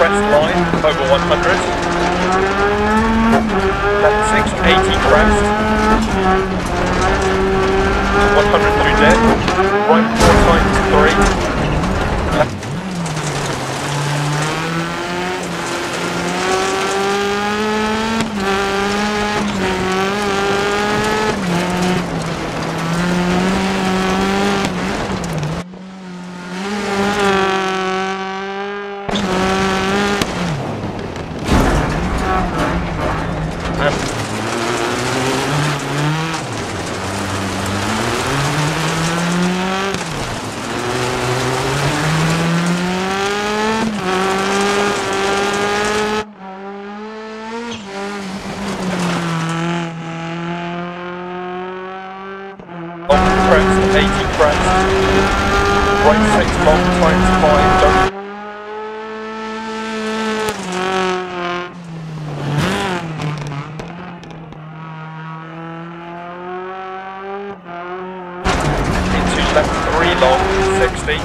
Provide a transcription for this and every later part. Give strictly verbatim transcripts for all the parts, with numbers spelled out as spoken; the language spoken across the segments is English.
crest line, over one hundred. Left six, eighty crest. one hundred through dip. Right four times three. Left. eighty crest, right six long times five, don't. Into left three long, sixty.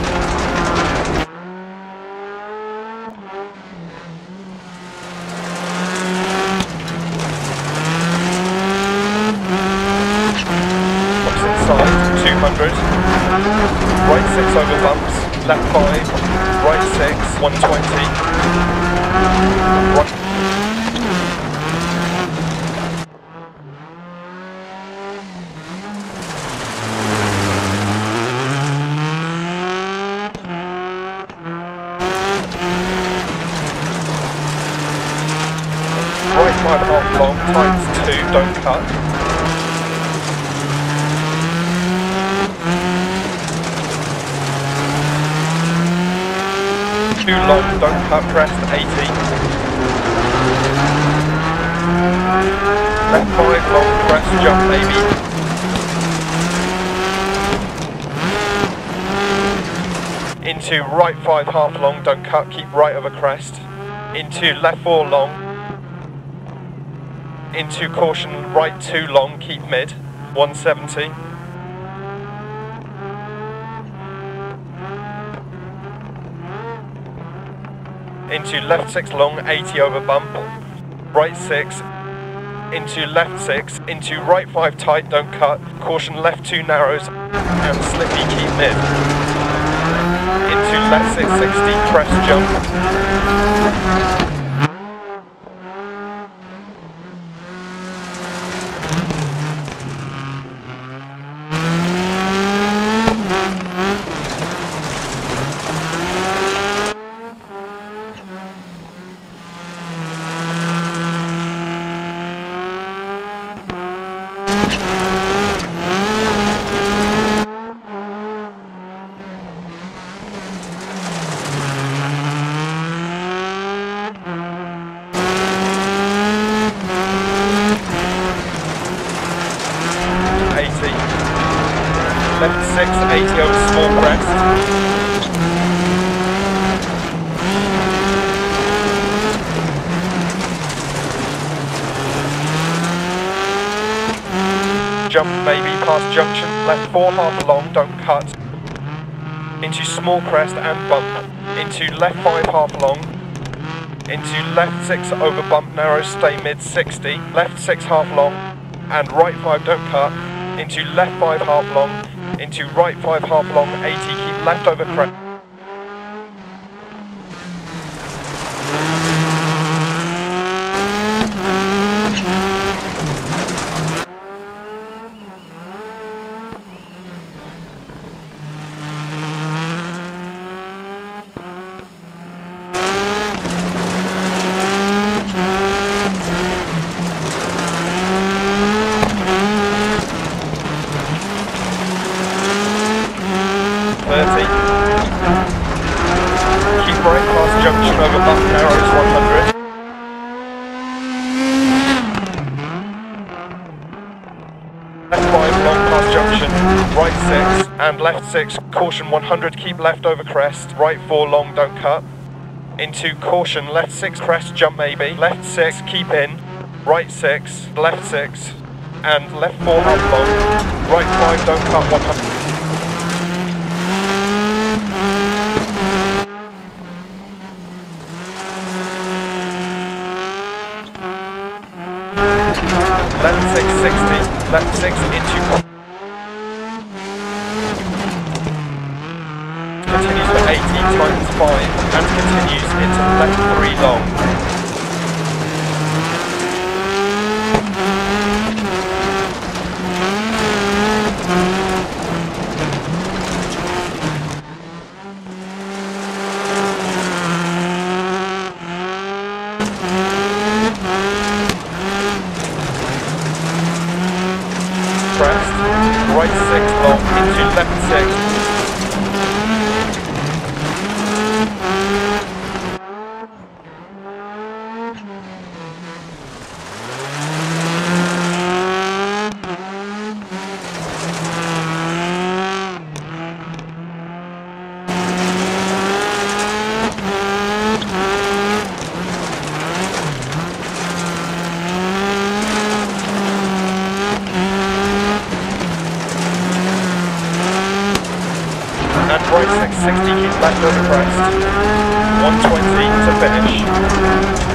two hundred, right six over bumps, left five, right six, one twenty, right, right five half long, times two, don't cut. Too long, don't cut crest, eighty. Left five long, crest, jump maybe. Into right five half long, don't cut, keep right over crest. Into left four long. Into caution, right two long, keep mid, one seventy. Into left six long, eighty over bump, right six, into left six, into right five tight, don't cut, caution left two narrows, and slippy keep mid. Into left six sixty, crest jump. Left six, eighty over small crest. Jump maybe past junction, left four half long, don't cut. Into small crest and bump. Into left five half long. Into left six over bump narrow, stay mid sixty. Left six half long and right five, don't cut. Into left five half long. Into right five half long, eighty, keep left over crest. thirty. Keep right past junction over bump narrows, one hundred. Left five long past junction, right six and left six, caution one hundred, keep left over crest, right four long, don't cut. Into caution, left six crest, jump maybe, left six, keep in, right six, left six and left four half long, right five, don't cut, one hundred. left six sixty, left six into... Continues for eighty times five and continues into left three long. Crest, right six long into left six. And right six sixty, keep left over crest. one twenty to finish.